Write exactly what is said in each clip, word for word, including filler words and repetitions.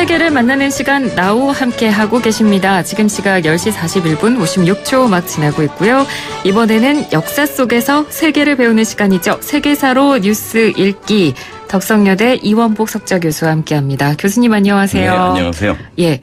세계를 만나는 시간 나우 함께 하고 계십니다. 지금 시각 열 시 사십일 분 오십육 초 막 지나고 있고요. 이번에는 역사 속에서 세계를 배우는 시간이죠. 세계사로 뉴스 읽기. 덕성여대 이원복 석좌교수와 함께합니다. 교수님 안녕하세요. 네, 안녕하세요. 예.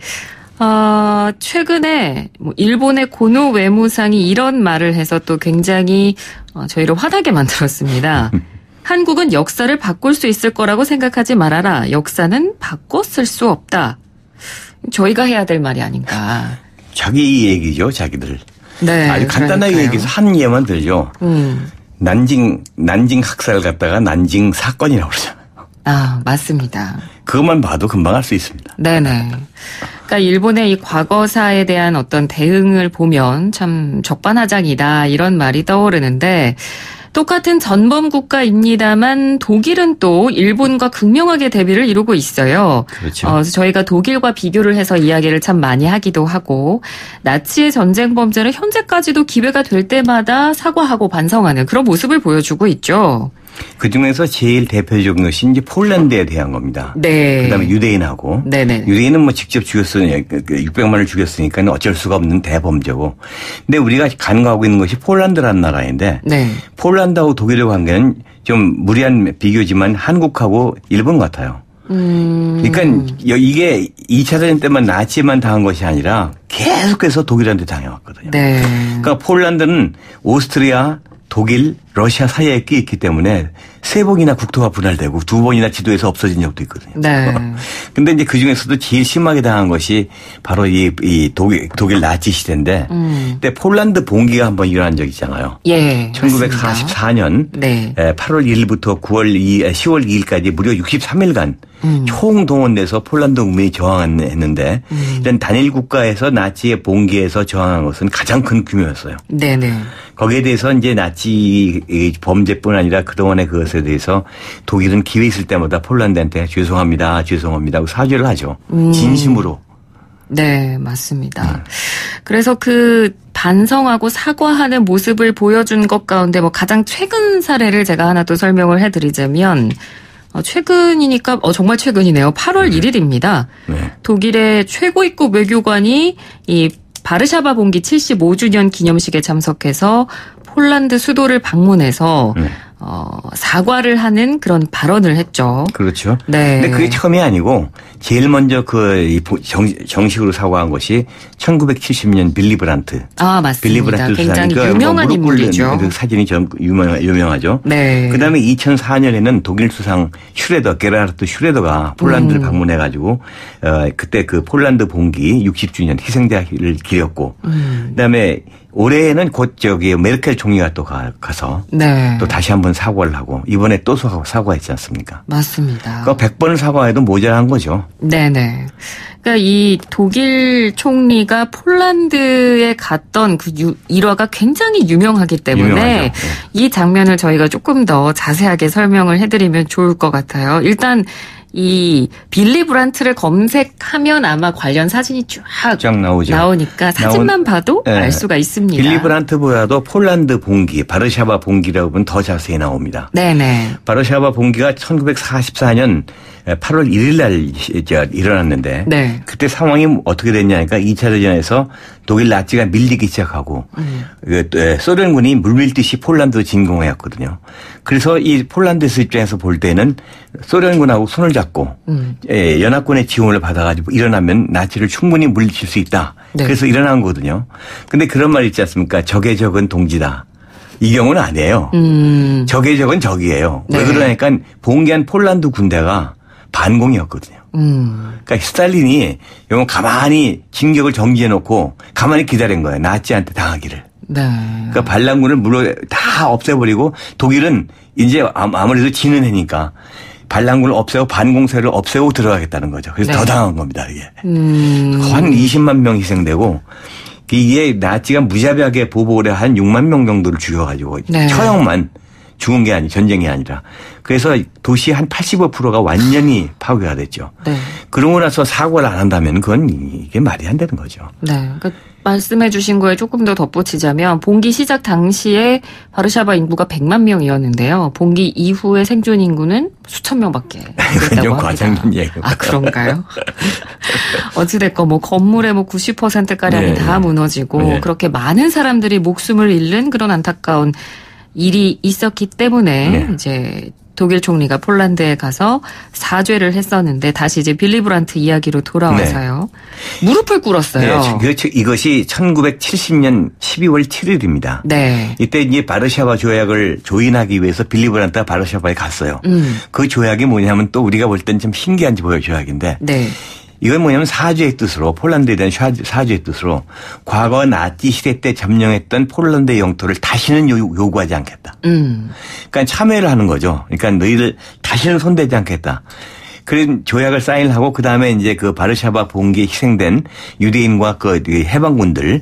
어, 최근에 뭐 일본의 고노 외무상이 이런 말을 해서 또 굉장히 어, 저희를 화나게 만들었습니다. 한국은 역사를 바꿀 수 있을 거라고 생각하지 말아라. 역사는 바꿔 쓸 수 없다. 저희가 해야 될 말이 아닌가. 자기 얘기죠, 자기들. 네. 아주 간단하게 그러니까요. 얘기해서 한 예만 들죠. 음. 난징, 난징 학살 갖다가 난징 사건이라고 그러잖아요. 아, 맞습니다. 그것만 봐도 금방 할 수 있습니다. 네네. 그러니까 일본의 이 과거사에 대한 어떤 대응을 보면 참 적반하장이다 이런 말이 떠오르는데 똑같은 전범 국가입니다만 독일은 또 일본과 극명하게 대비를 이루고 있어요. 그렇죠. 어, 그래서 저희가 독일과 비교를 해서 이야기를 참 많이 하기도 하고 나치의 전쟁 범죄는 현재까지도 기회가 될 때마다 사과하고 반성하는 그런 모습을 보여주고 있죠. 그중에서 제일 대표적인 것이 이제 폴란드에 대한 겁니다. 네. 그다음에 유대인하고. 네네. 유대인은 뭐 직접 죽였으니까 육백만을 죽였으니까 어쩔 수가 없는 대범죄고. 근데 우리가 간과하고 있는 것이 폴란드라는 나라인데 네. 폴란드하고 독일의 관계는 좀 무리한 비교지만 한국하고 일본 같아요. 음. 그러니까 이게 이 차 대전 때만 나치에만 당한 것이 아니라 계속해서 독일한테 당해왔거든요. 네. 그러니까 폴란드는 오스트리아, 독일, 러시아 사이에 끼 있기 때문에 세 번이나 국토가 분할되고 두 번이나 지도에서 없어진 적도 있거든요. 네. 근데 이제 그 중에서도 제일 심하게 당한 것이 바로 이, 이 독일, 독일 나치 시대인데, 음. 그때 폴란드 봉기가 한번 일어난 적 있잖아요. 예. 천구백사십사 년 네. 팔월 일일부터 구월 이, 시월 이일까지 무려 육십삼 일간 음. 총동원돼서 폴란드 국민이 저항했는데, 음. 이런 단일 국가에서 나치의 봉기에서 저항한 것은 가장 큰 규모였어요. 네네. 거기에 대해서 이제 나치 범죄뿐 아니라 그동안의 그것에 대해서 독일은 기회 있을 때마다 폴란드한테 죄송합니다, 죄송합니다 하고 사죄를 하죠. 음. 진심으로. 네, 맞습니다. 음. 그래서 그 반성하고 사과하는 모습을 보여준 것 가운데 뭐 가장 최근 사례를 제가 하나 또 설명을 해드리자면 어, 최근이니까 어, 정말 최근이네요. 팔월 네. 일일입니다. 네. 독일의 최고위급 외교관이 이 바르샤바 봉기 칠십오 주년 기념식에 참석해서 폴란드 수도를 방문해서 네. 어, 사과를 하는 그런 발언을 했죠. 그렇죠. 네. 근데 그게 처음이 아니고 제일 먼저 그 정식으로 사과한 것이 천구백칠십 년 빌리 브란트. 아, 맞습니다. 빌리 브란트 굉장히 수상이 유명한 그 인물이죠. 그 사진이 좀 유명, 유명하죠. 네. 그다음에 이천사 년에는 독일 수상 슈레더, 게라르트 슈레더가 폴란드를 음. 방문해가지고 어, 그때 그 폴란드 봉기 육십 주년 희생자를 기렸고 음. 그다음에 올해에는 곧 저기 메르켈 총리가 또 가, 가서 네. 또 다시 한번 사과를 하고 이번에 또 사과했지 않습니까? 맞습니다. 그러니까 백 번을 사과해도 모자란 거죠. 네네. 그러니까 이 독일 총리가 폴란드에 갔던 그 유, 일화가 굉장히 유명하기 때문에 유명하죠. 네. 이 장면을 저희가 조금 더 자세하게 설명을 해드리면 좋을 것 같아요. 일단 이 빌리 브란트를 검색하면 아마 관련 사진이 쫙, 쫙 나오죠. 나오니까 사진만 나온, 봐도 네. 알 수가 있습니다. 빌리 브란트보다도 폴란드 봉기, 바르샤바 봉기라고 보면 더 자세히 나옵니다. 네네. 바르샤바 봉기가 천구백사십사 년 팔월 일일 날 일어났는데 네. 그때 상황이 어떻게 됐냐니까 이 차 대전에서 독일 나치가 밀리기 시작하고 음. 소련군이 물밀듯이 폴란드 진공해왔거든요. 그래서 이 폴란드에서 입장에서 볼 때는 소련군하고 손을 잡고 음. 연합군의 지원을 받아가지고 일어나면 나치를 충분히 물리칠 수 있다. 네. 그래서 일어난 거거든요. 근데 그런 말 있지 않습니까? 적의 적은 동지다. 이 경우는 아니에요. 음. 적의 적은 적이에요. 네. 왜 그러냐니까 봉기한 폴란드 군대가 반공이었거든요. 음. 그러니까 스탈린이 이건 가만히 진격을 정지해놓고 가만히 기다린 거예요. 나치한테 당하기를. 네. 그러니까 반란군을 물어 다 없애버리고 독일은 이제 아무래도 지는 해니까 반란군을 없애고 반공세를 없애고 들어가겠다는 거죠. 그래서 네. 더 당한 겁니다. 이게. 음. 한 이십만 명 희생되고 이게 나치가 무자비하게 보복을 해 한 육만 명 정도를 죽여가지고 네. 처형만 죽은 게 아니 전쟁이 아니라 그래서 도시 한 팔십오 퍼센트가 완전히 파괴가 됐죠. 네. 그러고 나서 사과를 안 한다면 그건 이게 말이 안 되는 거죠. 네. 그러니까 말씀해 주신 거에 조금 더 덧붙이자면 봉기 시작 당시에 바르샤바 인구가 백만 명이었는데요. 봉기 이후의 생존 인구는 수천 명밖에 됐다고 합니다. 과장된 얘기예요. 아, 그런가요? 어찌됐건 뭐 건물의 뭐 구십 퍼센트가량이 네, 다 무너지고 네. 그렇게 많은 사람들이 목숨을 잃는 그런 안타까운 일이 있었기 때문에 네. 이제 독일 총리가 폴란드에 가서 사죄를 했었는데 다시 이제 빌리 브란트 이야기로 돌아와서요. 네. 무릎을 꿇었어요. 네, 이것이 천구백칠십 년 십이월 칠일입니다. 네. 이때 이제 바르샤바 조약을 조인하기 위해서 빌리 브란트가 바르샤바에 갔어요. 음. 그 조약이 뭐냐면 또 우리가 볼 땐 좀 신기한 조약인데 네. 이건 뭐냐면 사죄의 뜻으로 폴란드에 대한 사죄의 뜻으로 과거 나치 시대 때 점령했던 폴란드의 영토를 다시는 요구하지 않겠다. 음. 그러니까 참여를 하는 거죠. 그러니까 너희들 다시는 손대지 않겠다. 그런 조약을 사인하고 그다음에 이제 그 바르샤바 봉기에 희생된 유대인과 그 해방군들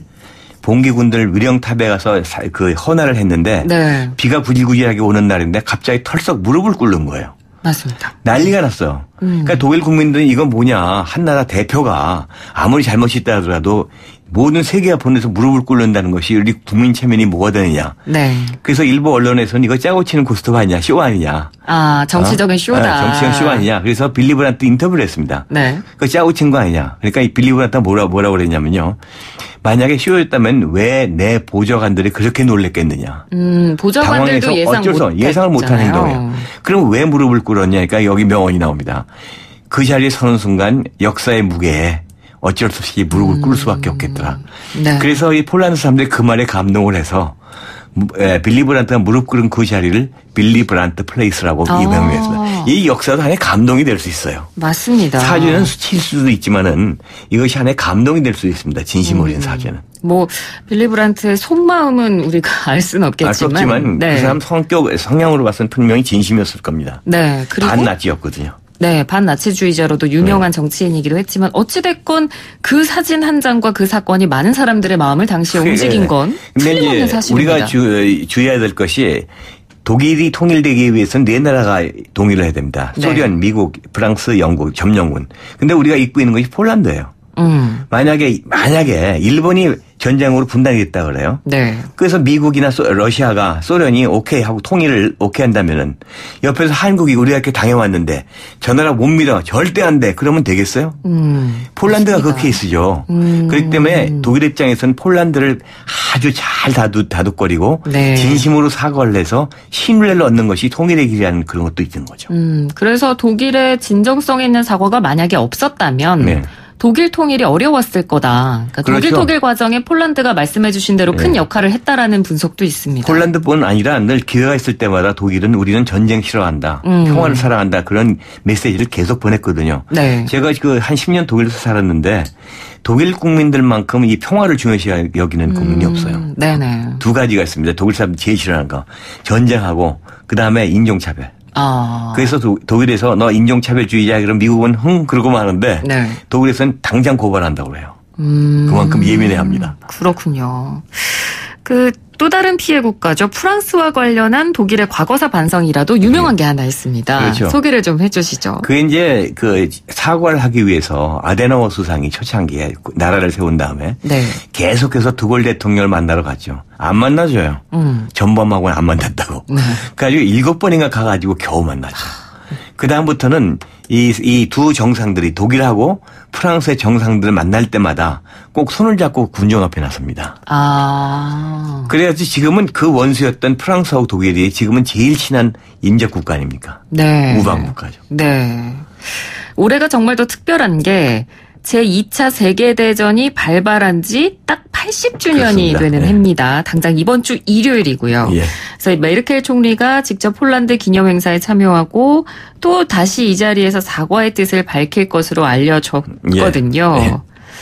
봉기군들 위령탑에 가서 그 헌화를 했는데 네. 비가 구질구질하게 오는 날인데 갑자기 털썩 무릎을 꿇는 거예요. 맞습니다. 난리가 났어요. 음. 그러니까 독일 국민들은 이건 뭐냐. 한 나라 대표가 아무리 잘못이 있다 하더라도 모든 세계가 보내서 무릎을 꿇는다는 것이 우리 국민 체면이 뭐가 되느냐. 네. 그래서 일부 언론에서는 이거 짜고 치는 고스톱 아니냐. 쇼 아니냐. 아, 정치적인 어? 쇼다. 아, 정치적인 쇼 아니냐. 그래서 빌리 브란트 인터뷰를 했습니다. 네. 그거 짜고 친 거 아니냐. 그러니까 이 빌리 브란트가 뭐라, 뭐라고 그랬냐면요. 만약에 쇼였다면 왜 내 보좌관들이 그렇게 놀랬겠느냐. 음, 보좌관들도 예상 어쩔 수 예상을 못한 행동이에요. 그럼 왜 무릎을 꿇었냐. 그러니까 여기 명언이 나옵니다. 그 자리에 서는 순간 역사의 무게에 어쩔 수 없이 무릎을 꿇을 수밖에 없겠더라. 네. 그래서 이 폴란드 사람들이 그 말에 감동을 해서 빌리 브란트가 무릎 꿇은 그 자리를 빌리 브란트 플레이스라고 아. 유명했습니다. 이 역사도 하나의 감동이 될 수 있어요. 맞습니다. 사죄는 칠 수도 있지만은 이것이 하나의 감동이 될 수 있습니다. 진심 어린 음. 사죄는. 뭐 빌리 브란트의 속마음은 우리가 알 수는 없겠지만, 알 수 없지만 네. 그 사람 성격 성향으로 봤을 때 분명히 진심이었을 겁니다. 네, 그리고 반나치였거든요. 네, 반나치주의자로도 유명한 네. 정치인이기도 했지만 어찌됐건 그 사진 한 장과 그 사건이 많은 사람들의 마음을 당시에 그래, 움직인 건 틀림없는 사실입니다. 우리가 주, 주의해야 될 것이 독일이 통일되기 위해서는 네 나라가 동의를 해야 됩니다. 네. 소련, 미국, 프랑스, 영국, 점령군. 근데 우리가 입고 있는 것이 폴란드예요. 음. 만약에 만약에 일본이 전쟁으로 분단이 됐다 그래요. 네. 그래서 미국이나 소, 러시아가 소련이 오케이 하고 통일을 오케이 한다면은 옆에서 한국이 우리가 이렇게 당해왔는데 저 나라 못 믿어 절대 안 돼. 그러면 되겠어요? 음. 폴란드가 맞습니다. 그 케이스죠. 음. 그렇기 때문에 독일 입장에서는 폴란드를 아주 잘 다두, 다독거리고 네. 진심으로 사과를 해서 신뢰를 얻는 것이 통일의 길이라는 그런 것도 있는 거죠. 음. 그래서 독일의 진정성 있는 사과가 만약에 없었다면 네. 독일 통일이 어려웠을 거다. 그러니까 그렇죠. 독일 통일 과정에 폴란드가 말씀해 주신 대로 큰 네. 역할을 했다라는 분석도 있습니다. 폴란드뿐 아니라 늘 기회가 있을 때마다 독일은 우리는 전쟁 싫어한다. 음. 평화를 사랑한다. 그런 메시지를 계속 보냈거든요. 네. 제가 그 한 십 년 독일에서 살았는데 독일 국민들만큼 이 평화를 중요시 여기는 국민이 음. 없어요. 네네. 두 가지가 있습니다. 독일 사람들 제일 싫어하는 거. 전쟁하고 그다음에 인종차별. 아. 그래서 도, 독일에서 너 인종차별주의자 그럼 미국은 흥 그러고만 하는데 네. 독일에서는 당장 고발한다고 그래요. 음. 그만큼 예민해 합니다. 그렇군요. 그 또 다른 피해 국가죠. 프랑스와 관련한 독일의 과거사 반성이라도 유명한 게 하나 있습니다. 그렇죠. 소개를 좀 해 주시죠. 그게 이제 그 사과를 하기 위해서 아데나워 수상이 초창기에 나라를 세운 다음에 네. 계속해서 드골 대통령을 만나러 갔죠. 안 만나줘요. 음. 전범하고는 안 만났다고. 네. 그래가지고 일곱 번인가 가가지고 겨우 만나죠. 그 다음부터는 이, 이 두 정상들이 독일하고 프랑스의 정상들을 만날 때마다 꼭 손을 잡고 군정 앞에 나섭니다. 아. 그래야지 지금은 그 원수였던 프랑스하고 독일이 지금은 제일 친한 인접 국가 아닙니까? 네. 우방 국가죠. 네. 올해가 정말 더 특별한 게 제이 차 세계대전이 발발한 지 딱 팔십 주년이 그렇습니다. 되는 네. 해입니다. 당장 이번 주 일요일이고요. 예. 그래서 메르켈 총리가 직접 폴란드 기념행사에 참여하고 또 다시 이 자리에서 사과의 뜻을 밝힐 것으로 알려졌거든요. 예. 예.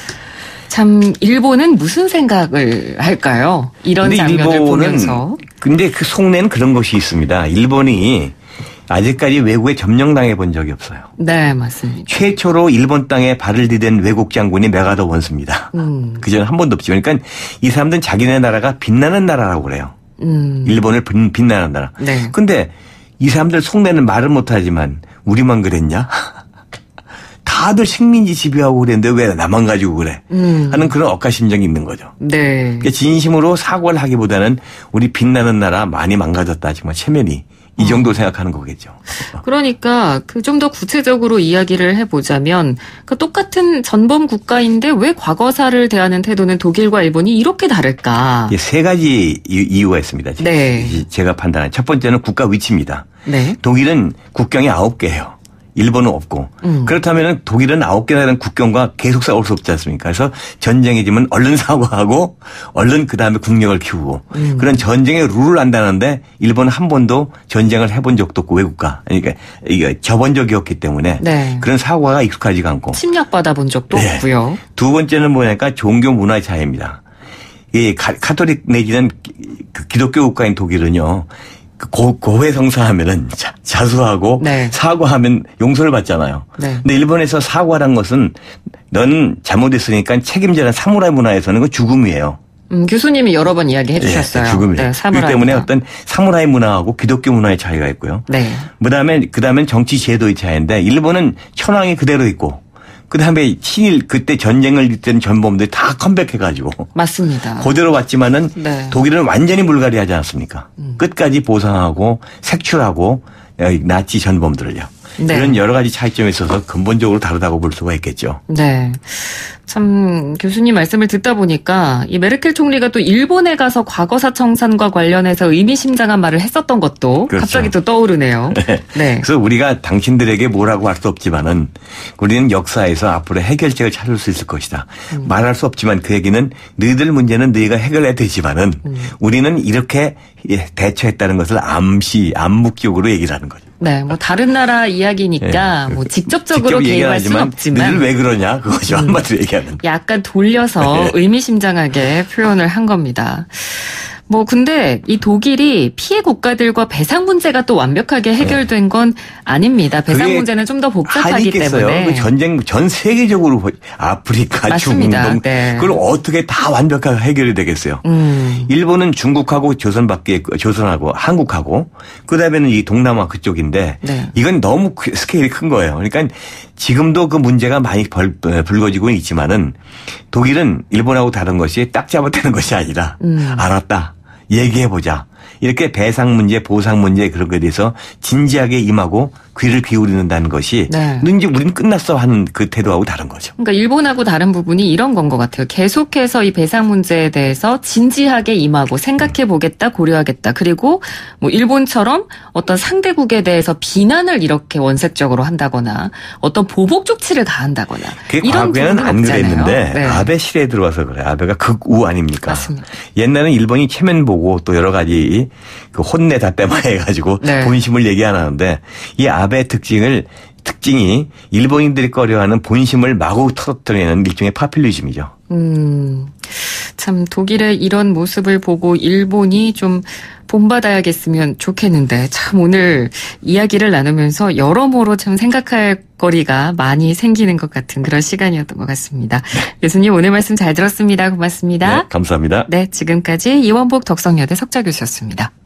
참 일본은 무슨 생각을 할까요? 이런 장면을 보면서. 근데 그 속내는 그런 것이 있습니다. 일본이 아직까지 외국에 점령당해 본 적이 없어요. 네, 맞습니다. 최초로 일본 땅에 발을 디댄 외국 장군이 메가더 원수입니다. 음. 그전에 한 번도 없죠. 그러니까 이 사람들은 자기네 나라가 빛나는 나라라고 그래요. 음. 일본을 빛나는 나라. 네. 근데 이 사람들 속내는 말을 못하지만 우리만 그랬냐? 다 다들 식민지 지배하고 그랬는데 왜 나만 가지고 그래? 음. 하는 그런 억가심정이 있는 거죠. 네. 그러니까 진심으로 사과를 하기보다는 우리 빛나는 나라 많이 망가졌다. 정말 체면이. 이 정도 생각하는 거겠죠. 그러니까 그 좀 더 구체적으로 이야기를 해보자면 그 똑같은 전범 국가인데 왜 과거사를 대하는 태도는 독일과 일본이 이렇게 다를까? 세 가지 이유가 있습니다. 네. 제가 판단한 첫 번째는 국가 위치입니다. 네. 독일은 국경이 아홉 개예요. 일본은 없고. 음. 그렇다면 독일은 아홉 개라는 국경과 계속 싸울 수 없지 않습니까? 그래서 전쟁이 지면 얼른 사과하고 얼른 그다음에 국력을 키우고 음. 그런 전쟁의 룰을 안다는데 일본은 한 번도 전쟁을 해본 적도 없고 외국과 그러니까 이게 접은 적이 없기 때문에 네. 그런 사과가 익숙하지가 않고. 침략받아 본 적도 네. 없고요. 두 번째는 뭐냐니까 종교 문화의 차이입니다. 이 카톨릭 내지는 기독교 국가인 독일은요. 고, 고해성사하면은 자, 자수하고 네. 사과하면 용서를 받잖아요. 네. 근데 일본에서 사과란 것은 너는 잘못했으니까 책임져라는 사무라이 문화에서는 그 죽음이에요. 음, 교수님이 여러 번 이야기해 주셨어요. 네, 죽음이에요. 네, 그렇기 때문에 어떤 사무라이 문화하고 기독교 문화의 차이가 있고요. 네. 그다음에 그다음에 정치 제도의 차이인데 일본은 천황이 그대로 있고 그다음에 친일 그때 전쟁을 일으킨 전범들이 다 컴백해가지고 맞습니다. 그대로 왔지만은 네. 독일은 완전히 물갈이하지 않습니까? 음. 끝까지 보상하고 색출하고 나치 전범들을요. 네. 이런 여러 가지 차이점에 있어서 근본적으로 다르다고 볼 수가 있겠죠. 네. 참 교수님 말씀을 듣다 보니까 이 메르켈 총리가 또 일본에 가서 과거사 청산과 관련해서 의미심장한 말을 했었던 것도 그렇죠. 갑자기 또 떠오르네요. 네. 네. 그래서 우리가 당신들에게 뭐라고 할 수 없지만은 우리는 역사에서 앞으로 해결책을 찾을 수 있을 것이다. 음. 말할 수 없지만 그 얘기는 너희들 문제는 너희가 해결해야 되지만은 음. 우리는 이렇게 대처했다는 것을 암시, 암묵적으로 얘기를 하는 거죠. 네, 뭐 다른 나라 이야기니까 네. 뭐 직접적으로 직접 개입할 수는 없지만 늘 왜 그러냐 그거죠. 음, 한마디로 얘기하면. 약간 돌려서 네. 의미심장하게 표현을 한 겁니다. 뭐 근데 이 독일이 피해 국가들과 배상 문제가 또 완벽하게 해결된 건 아닙니다. 배상 문제는 좀 더 복잡하기 때문에. 그 전쟁 전 세계적으로 아프리카, 맞습니다. 중동 네. 그걸 어떻게 다 완벽하게 해결이 되겠어요. 음. 일본은 중국하고 조선밖에 조선하고 한국하고 그다음에는 이 동남아 그쪽인데 네. 이건 너무 스케일이 큰 거예요. 그러니까 지금도 그 문제가 많이 벌, 불거지고 있지만은 독일은 일본하고 다른 것이 딱 잡아떼는 것이 아니라 음. 알았다. 얘기해보자. 이렇게 배상 문제, 보상 문제 그런 거에 대해서 진지하게 임하고 귀를 기울이는다는 것이 네. 이제 우리는 끝났어 하는 그 태도하고 다른 거죠. 그러니까 일본하고 다른 부분이 이런 건 것 같아요. 계속해서 이 배상 문제에 대해서 진지하게 임하고 생각해 보겠다, 고려하겠다. 그리고 뭐 일본처럼 어떤 상대국에 대해서 비난을 이렇게 원색적으로 한다거나 어떤 보복 조치를 가한다거나 이런 과거에는 안 그랬는데 네. 아베 시대에 들어와서 그래. 아베가 극우 아닙니까? 맞습니다. 옛날에는 일본이 체면 보고 또 여러 가지 그 혼내다 때마 해가지고 네. 본심을 얘기 안 하는데 이 아베 특징을 특징이 일본인들이 꺼려하는 본심을 마구 터뜨리는 일종의 파퓰리즘이죠. 음, 참 독일의 이런 모습을 보고 일본이 좀 본받아야겠으면 좋겠는데 참 오늘 이야기를 나누면서 여러모로 참 생각할 거리가 많이 생기는 것 같은 그런 시간이었던 것 같습니다. 네. 교수님 오늘 말씀 잘 들었습니다. 고맙습니다. 네, 감사합니다. 네, 지금까지 이원복 덕성여대 석좌 교수였습니다.